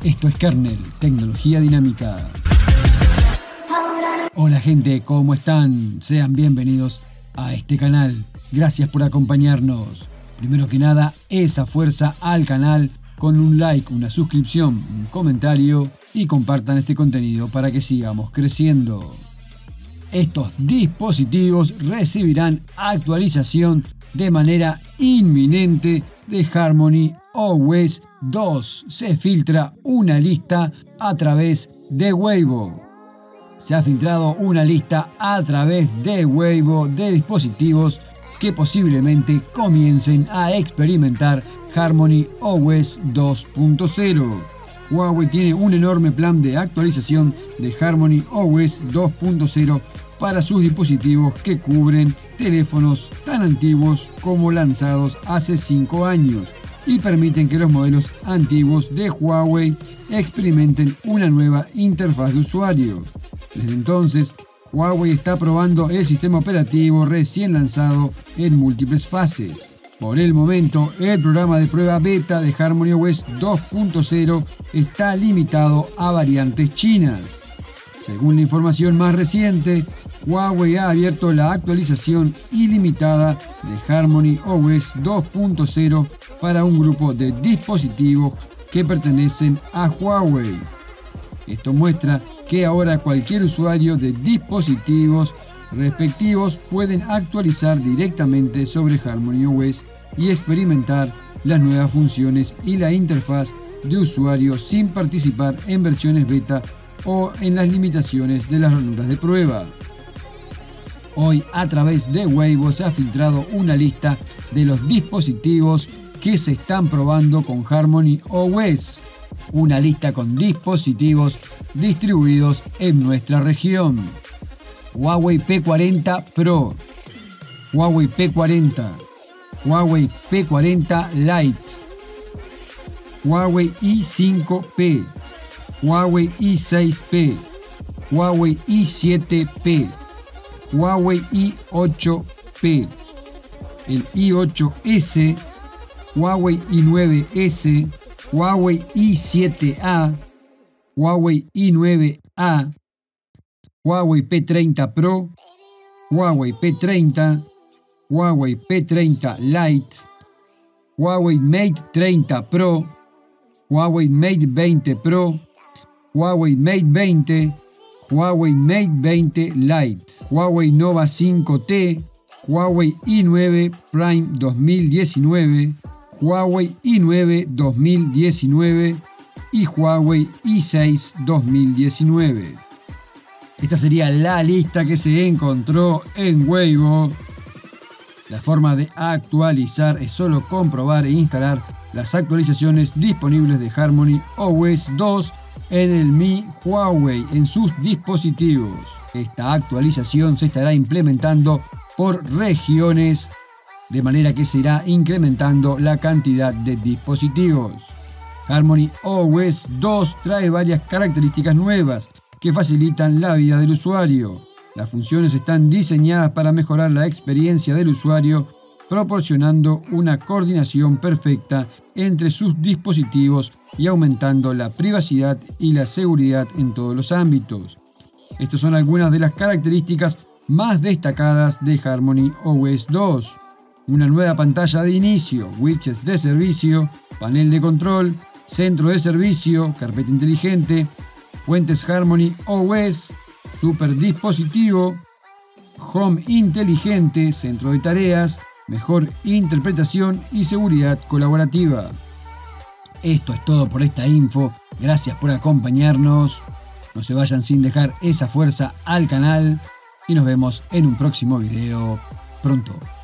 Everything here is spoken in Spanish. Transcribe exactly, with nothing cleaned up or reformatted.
Esto es Kernel, tecnología dinámica. Hola gente, ¿cómo están? Sean bienvenidos a este canal. Gracias por acompañarnos. Primero que nada, esa fuerza al canal con un like, una suscripción, un comentario y compartan este contenido para que sigamos creciendo. Estos dispositivos recibirán actualización de manera inminente de Harmony O S dos. Se filtra una lista a través de Weibo. Se ha filtrado una lista a través de Weibo de dispositivos que posiblemente comiencen a experimentar Harmony O S dos punto cero. Huawei tiene un enorme plan de actualización de Harmony O S dos punto cero para sus dispositivos que cubren teléfonos tan antiguos como lanzados hace cinco años y permiten que los modelos antiguos de Huawei experimenten una nueva interfaz de usuario. Desde entonces, Huawei está probando el sistema operativo recién lanzado en múltiples fases. Por el momento, el programa de prueba beta de Harmony O S dos punto cero está limitado a variantes chinas. Según la información más reciente, Huawei ha abierto la actualización ilimitada de Harmony O S dos punto cero para un grupo de dispositivos que pertenecen a Huawei. Esto muestra que ahora cualquier usuario de dispositivos respectivos pueden actualizar directamente sobre Harmony O S y experimentar las nuevas funciones y la interfaz de usuario sin participar en versiones beta o en las limitaciones de las ranuras de prueba. Hoy, a través de Weibo, se ha filtrado una lista de los dispositivos que se están probando con Harmony O S. Una lista con dispositivos distribuidos en nuestra región. Huawei P cuarenta Pro, Huawei P cuarenta, Huawei P cuarenta Lite, Huawei i cinco P, Huawei i seis P, Huawei i siete P, Huawei i ocho P, el i ocho ese, Huawei i nueve ese, Huawei i siete A, Huawei i nueve A, Huawei P treinta Pro, Huawei P treinta, Huawei P treinta Lite, Huawei Mate treinta Pro, Huawei Mate veinte Pro, Huawei Mate veinte, Huawei Mate veinte Lite, Huawei Nova cinco T, Huawei i nueve Prime dos mil diecinueve, Huawei i nueve dos mil diecinueve y Huawei i seis dos mil diecinueve. Esta sería la lista que se encontró en Weibo. La forma de actualizar es solo comprobar e instalar las actualizaciones disponibles de Harmony O S dos en el Mi Huawei en sus dispositivos. Esta actualización se estará implementando por regiones, de manera que se irá incrementando la cantidad de dispositivos. Harmony O S dos trae varias características nuevas que facilitan la vida del usuario. Las funciones están diseñadas para mejorar la experiencia del usuario, proporcionando una coordinación perfecta entre sus dispositivos y aumentando la privacidad y la seguridad en todos los ámbitos. Estas son algunas de las características más destacadas de Harmony O S dos. Una nueva pantalla de inicio, widgets de servicio, panel de control, centro de servicio, carpeta inteligente, fuentes Harmony O S, super dispositivo, home inteligente, centro de tareas, mejor interpretación y seguridad colaborativa. Esto es todo por esta info. Gracias por acompañarnos. No se vayan sin dejar esa fuerza al canal y nos vemos en un próximo video pronto.